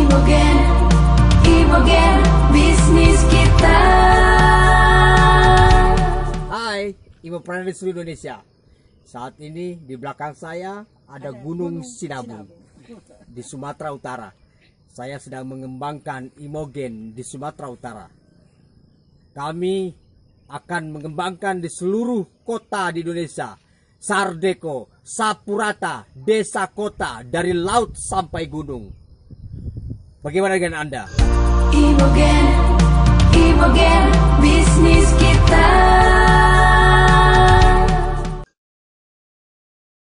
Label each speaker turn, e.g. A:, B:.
A: Imogen, Imogen, bisnis kita.
B: Hai, Imopreneur seluruh Indonesia. Saat ini di belakang saya ada Gunung Sinabung di Sumatera Utara. Saya sedang mengembangkan Imogen di Sumatera Utara. Kami akan mengembangkan di seluruh kota di Indonesia. Sardeko, Sapurata, desa kota, dari laut sampai gunung. Bagaimana dengan Anda?
A: Imogen, Imogen, bisnis kita.